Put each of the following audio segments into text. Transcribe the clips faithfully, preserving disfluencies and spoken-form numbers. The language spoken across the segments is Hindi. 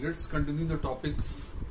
Let's continue the topics.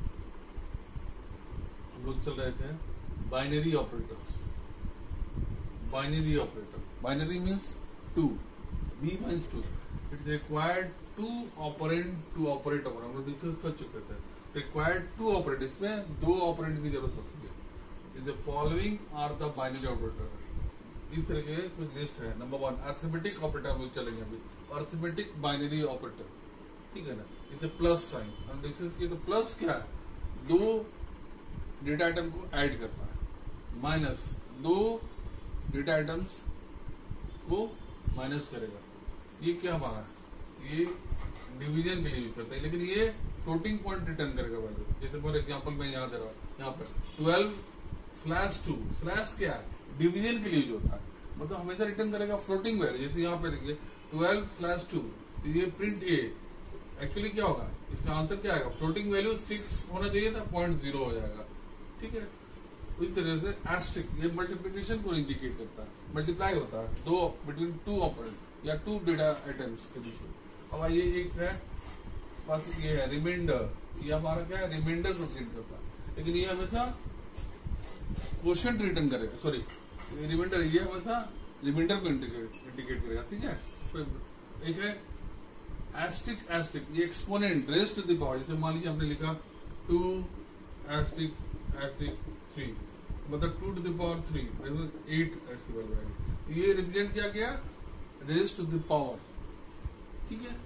हम लोग चल रहे थे binary operators. Binary operator, binary means two, bi means two. It's required to operand to operate upon. हम लोग डिस्कस कर चुके थे। रिक्वायर्ड टू ऑपरेट, इसमें दो ऑपरेंड की जरूरत होती है। Is the following are the binary operator. इस तरह के कुछ लिस्ट है। नंबर वन अरिथमेटिक ऑपरेटर हम लोग चलेंगे अभी। अरिथमेटिक बाइनरी ऑपरेटर, ठीक है ना। इसे प्लस साइन हम डिस्कस किए। तो प्लस क्या है? दो डेटा आइटम को ऐड करता है। माइनस दो डेटा आइटम्स को माइनस करेगा। ये क्या हमारा, ये डिवीजन के लिए यूज करते हैं, लेकिन ये फ्लोटिंग पॉइंट रिटर्न करेगा वैल्यू। जैसे फॉर एग्जांपल मैं यहाँ दे रहा हूँ, यहाँ पर ट्वेल्व स्लैश टू स्लैश क्या है? डिवीजन के लिए यूज होता है, मतलब हमेशा रिटर्न करेगा फ्लोटिंग वैल्यू। जैसे यहाँ पे लिखिए ट्वेल्व स्लैश टू, ये प्रिंट ए। एक्चुअली क्या होगा, इसका आंसर क्या आएगा? फ्लोटिंग वैल्यू सिक्स होना चाहिए था, पॉइंट जीरो हो जाएगा, ठीक है। इस तरह से एस्ट्रिक ये मल्टीप्लीकेशन को इंडिकेट करता है। मल्टीप्लाई होता है दो बिटवीन टू ऑपरेंड या टू डेटा आइटम्स के बीच में। अब आइए एक है बस ये है रिमाइंडर। ये हमारा क्या है? रिमाइंडर को प्रिंट करता है, लेकिन ये हमेशा क्वोशिएंट रिटर्न करेगा। सॉरी, रिमाइंडर ये हमेशा रिमाइंडर को इंडिकेट करेगा, ठीक है। एक है एस्ट्रिक एस्ट्रिक, ये exponent raise to the power. जैसे मान लीजिए आपने लिखा टू एस्ट्रिक एस्ट्रिक थ्री, मतलब two to the power three, eight ऐसी वैल्यू। ये रिप्रेजेंट क्या किया? रेज टू द पावर, ठीक है।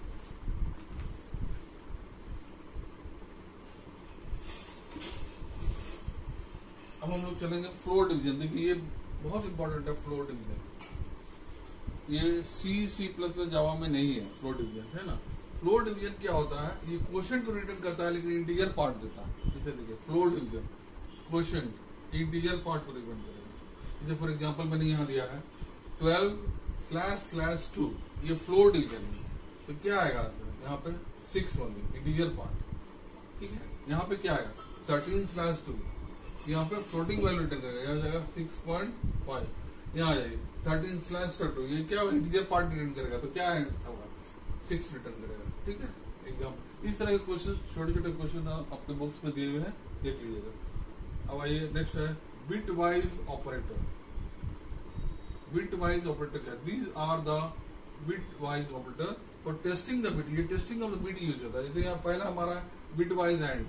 अब हम लोग चलेंगे फ्लोर डिवीजन। देखिए ये बहुत इंपॉर्टेंट है फ्लोर डिवीजन। ये सी सी प्लस प्लस जावा में नहीं है फ्लोर डिवीजन, है ना। फ्लोर डिवीजन क्या होता है? ये क्वोशिएंट को रिटर्न करता है, लेकिन इंटीजर पार्ट देता है। जैसे देखिए floor division, quotient integer part को रिटर्न करेगा। जैसे फॉर एग्जांपल मैंने यहाँ दिया है ट्वेल्व स्लैश स्लैश टू, ये फ्लोर डिवीजन है। तो क्या आएगा आंसर? यहाँ पे सिक्स ओनली इंटीजर पार्ट, ठीक है। यहाँ पे क्या आएगा? थर्टीन स्लैश टू, यहाँ पे फ्लोटिंग वैल्यू रिटर्न करेगा, यहाँ जाएगा सिक्स पॉइंट फाइव। यहाँ आ जाएगी थर्टीन स्लैश टू, ये क्या इंटीजर पार्ट रिटर्न करेगा, तो क्या होगा? सिक्स रिटर्न करेगा, ठीक है। एग्जाम्पल इस तरह के क्वेश्चन, छोटे छोटे क्वेश्चन आपके बुक्स में दिए हुए हैं, देख लीजिएगा। अब आइए नेक्स्ट है bitwise operator. Bitwise operator क्या? These are the bitwise operator for testing the bit. ये testing of the bit use होता है। जैसे यहाँ पहला हमारा बिट वाइज एंड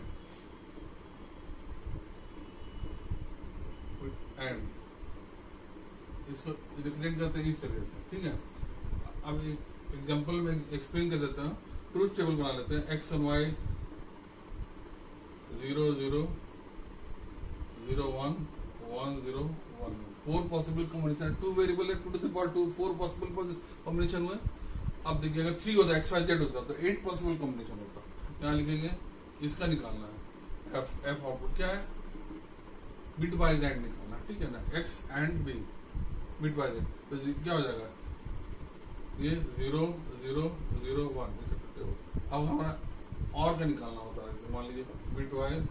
एंड इसको रिप्रेजेंट करते हैं इस तरह से, ठीक है। अब एक एग्जांपल में एक्सप्लेन कर देता हूँ। ट्रूथ टेबल बना लेते हैं। एक्स और y zero zero zero one one zero one, four possible combination. Two variable है, two to the power two, four possible combination हुए। अब देखिएगा थ्री होता है, एक्स वाई जेड होता है, तो एट पॉसिबल कॉम्बिनेशन होता है। यहाँ लिखेंगे इसका निकालना है। एफ एफ आउटपुट क्या है? बिट वाइज एंड निकालना, ठीक है ना। X and B bitwise and, तो क्या हो जाएगा? ये जीरो जीरो जीरो वन ऐसे करते हो। अब हमारा और का निकालना होता है। मान लीजिए बिट वाइज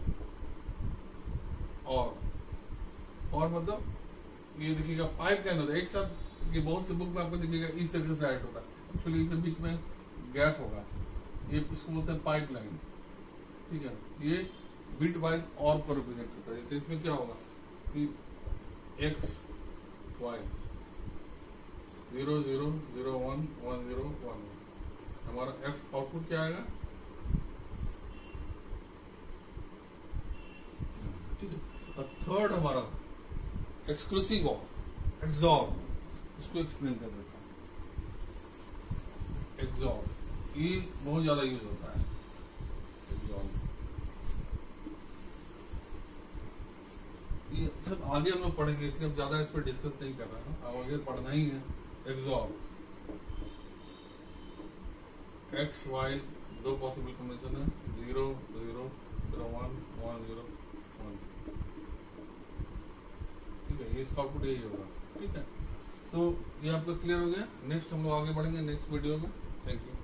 और और मतलब ये देखिएगा पाइप लाइन होता है एक साथ। ये बहुत से बुक में आपको देखिएगा इस तरीके से ऐड होता है। एक्चुअली इसके बीच में गैप होगा, ये इसको बोलते हैं पाइप लाइन, ठीक है। ये बिट वाइज और को रिप्रेजेंट करता है। जैसे इसमें क्या होगा कि X Y zero zero zero one one zero one, हमारा एफ आउटपुट क्या आएगा? ठीक है। और थर्ड हमारा एक्सक्लूसिव और एक्सॉर, इसको एक्सप्लेन कर देता हूँ। एक्सॉर ये बहुत ज्यादा यूज होता है। एक्सॉर ये सब आगे हम लोग पढ़ेंगे, इसलिए हम ज्यादा इस पर डिस्कस नहीं कर रहे हैं। अब आगे पढ़ना ही है। एक्सॉर एक्स वाई दो पॉसिबल कॉम्बिनेशन है, zero zero zero one one zero one, ठीक है। ये इसका आउटपुट यही होगा, ठीक है। तो ये आपका क्लियर हो गया। नेक्स्ट हम लोग आगे बढ़ेंगे नेक्स्ट वीडियो में। Thank you.